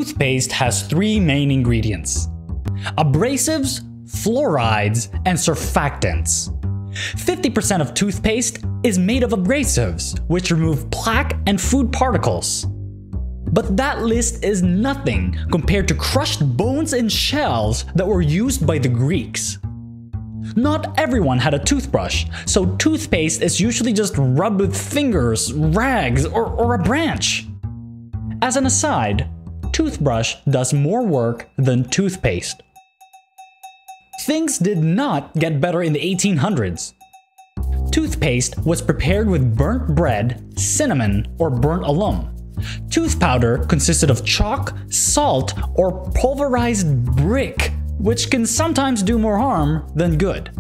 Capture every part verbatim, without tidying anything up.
Toothpaste has three main ingredients: abrasives, fluorides, and surfactants. fifty percent of toothpaste is made of abrasives, which remove plaque and food particles. But that list is nothing compared to crushed bones and shells that were used by the Greeks. Not everyone had a toothbrush, so toothpaste is usually just rubbed with fingers, rags, or, or a branch. As an aside, toothbrush does more work than toothpaste. Things did not get better in the eighteen hundreds. Toothpaste was prepared with burnt bread, cinnamon, or burnt alum. Tooth powder consisted of chalk, salt, or pulverized brick, which can sometimes do more harm than good.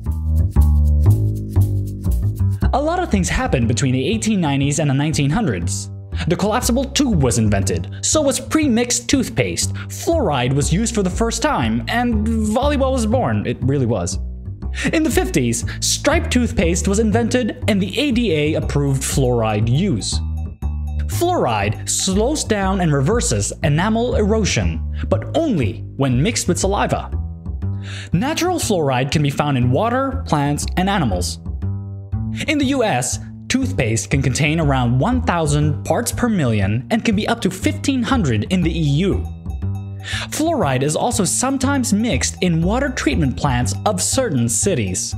A lot of things happened between the eighteen nineties and the nineteen hundreds. The collapsible tube was invented, so was premixed toothpaste, fluoride was used for the first time, and Volleyball was born. It really was. In the fifties, striped toothpaste was invented and the A D A approved fluoride use. Fluoride slows down and reverses enamel erosion, but only when mixed with saliva. Natural fluoride can be found in water, plants, and animals. In the U S, toothpaste can contain around one thousand parts per million and can be up to fifteen hundred in the E U. Fluoride is also sometimes mixed in water treatment plants of certain cities.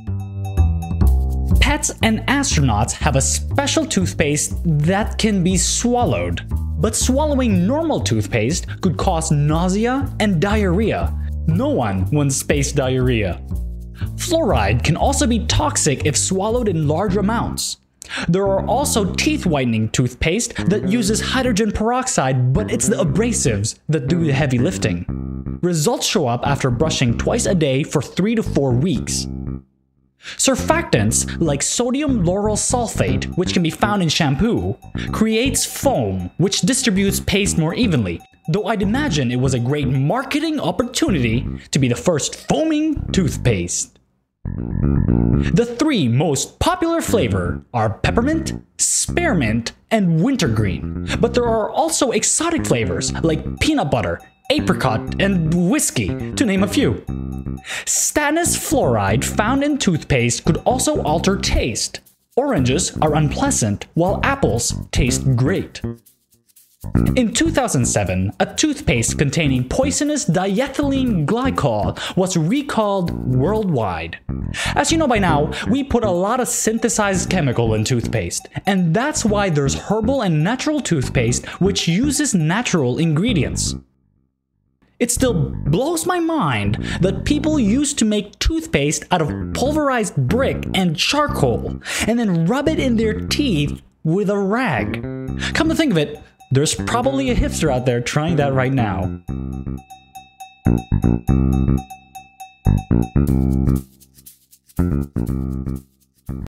Pets and astronauts have a special toothpaste that can be swallowed, but swallowing normal toothpaste could cause nausea and diarrhea. No one wants space diarrhea. Fluoride can also be toxic if swallowed in large amounts. There are also teeth whitening toothpaste that uses hydrogen peroxide, but it's the abrasives that do the heavy lifting. Results show up after brushing twice a day for three to four weeks. Surfactants like sodium lauryl sulfate, which can be found in shampoo, creates foam, which distributes paste more evenly, though I'd imagine it was a great marketing opportunity to be the first foaming toothpaste. The three most popular flavors are peppermint, spearmint, and wintergreen, but there are also exotic flavors like peanut butter, apricot, and whiskey, to name a few. Stannous fluoride found in toothpaste could also alter taste. Oranges are unpleasant, while apples taste great. In two thousand seven, a toothpaste containing poisonous diethylene glycol was recalled worldwide. As you know by now, we put a lot of synthesized chemical in toothpaste, and that's why there's herbal and natural toothpaste which uses natural ingredients. It still blows my mind that people used to make toothpaste out of pulverized brick and charcoal, and then rub it in their teeth with a rag. Come to think of it, there's probably a hipster out there trying that right now.